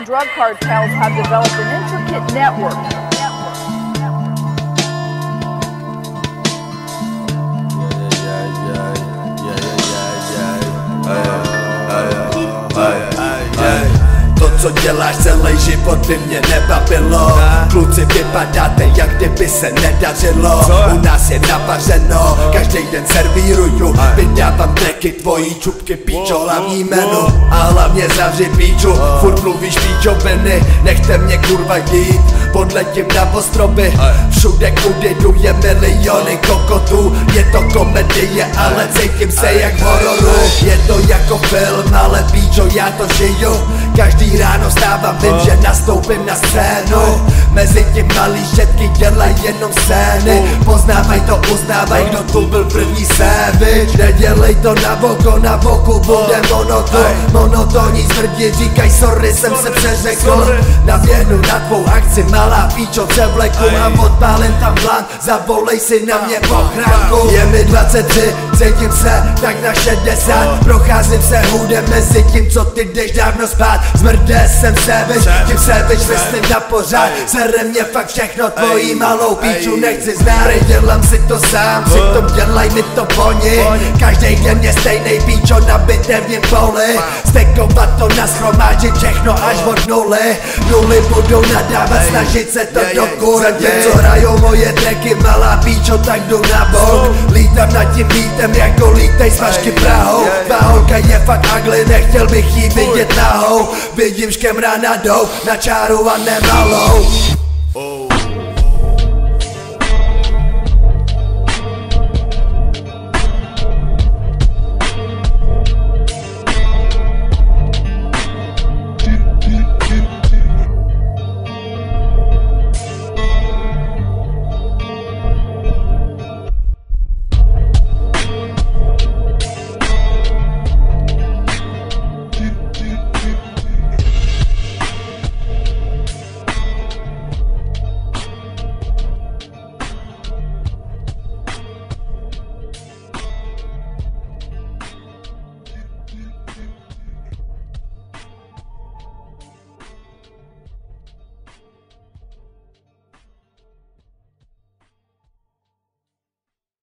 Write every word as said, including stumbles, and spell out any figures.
drug cartels have developed an intricate network. To, co děláš celý život, by mě nebavilo. Kluci, vypadáte, jak kdyby se nedařilo. U nás je navařeno, každý den servíruju. Vydávám tracky, tvojí čupky, píčo, hlavní menu. A hlavně zavři píču, furt mluvíš píčoviny. Nechte mě kurva jít, podletím na ostrovy. Všude, kudy jdu, je miliony kokotů. Je to komedie, ale cítím se jak v hororu. Je to jako film, ale píčo, já to žiju. Každý ráno stávám, vím, že nastoupím na scénu. Mezi tím malý šetky dělaj jenom scény. Poznávaj to, uznávaj, kdo tu byl první sévič. Nedělej to na voko, na voku bude monoton. Monotonní smrdi, říkaj sorry, jsem se přeřekl. Naběhnu na tvou akci, malá píčo, převleku a odpálím tam blank. Zavolej si na mě ochránku. Je mi dvacet tři, cítím se tak na šedesát. Procházím se hůdem mezi tím, co ty jdeš dávno spát. Zmrde jsem sevič, tím sevič myslím na pořád. Sere mě fakt všechno, tvojí malou píču nechci znát. Dělám si to sám, přitom dělaj mi to oni. Každý den je stejnej píčo na bitevním poli. Stekovat to nashromáždit všechno až od nuly. Nuly budou nadávat, snažit se to do kurvy. Co hrajou moje tracky, malá píčo, tak jdu na bok. Lítám nad tím beatem jako lítej s vašky Prahou. Tvá holka je fakt ugly, nechtěl bych jí vidět nahou. Vidím škemra na jdou, na čáru a nemalou.